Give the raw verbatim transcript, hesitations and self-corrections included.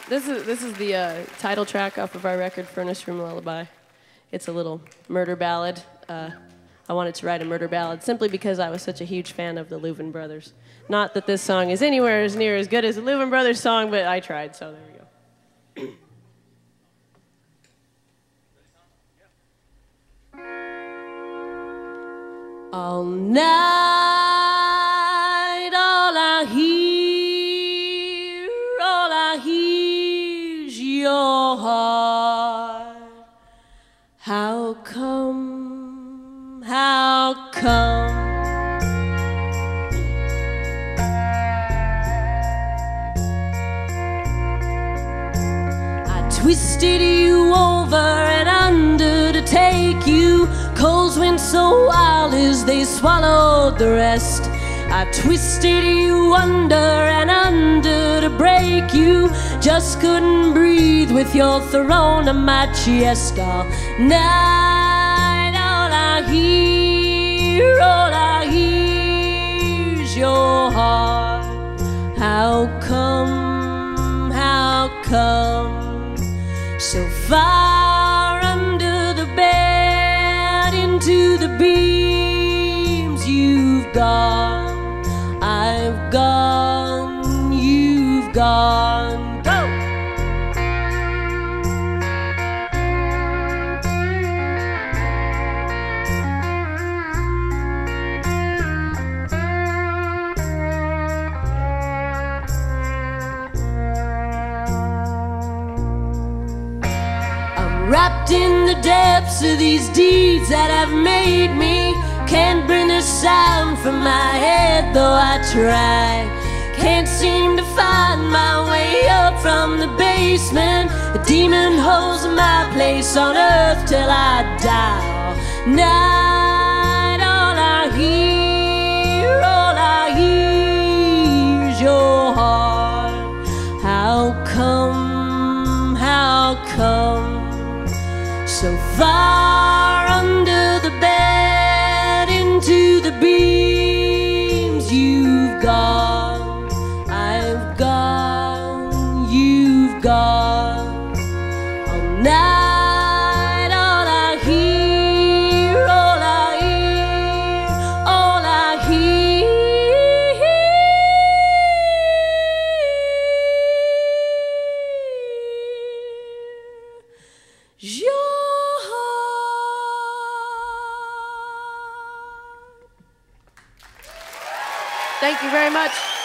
This is this is the uh, title track off of our record, Furnace Room Lullaby. It's a little murder ballad. Uh, I wanted to write a murder ballad simply because I was such a huge fan of the Louvin Brothers. Not that this song is anywhere as near as good as the Louvin Brothers song, but I tried, so there we go. All night, all I hear, all I hear's your heart. How come, how come I twisted you over and under to take you? Coals went so wild as they swallowed the rest. I twisted you under and under to break you. Just couldn't breathe with your throne on my chest. All night, all I hear, all I hear's your heart. How come, how come so far under the bed, into the beams you've gone? I've gone, you've gone, go! I'm wrapped in the depths of these deeds that have made me. Can't bring a sound from my head, though I try. Can't seem to find my way up from the basement. The demon holds my place on earth till I die. All night, all I hear, all I hear's your heart. How come, how come so far under the bed, into the beams you've gone? I've gone, you've gone. All night, all I hear, all I hear, all I hear's your Thank you very much.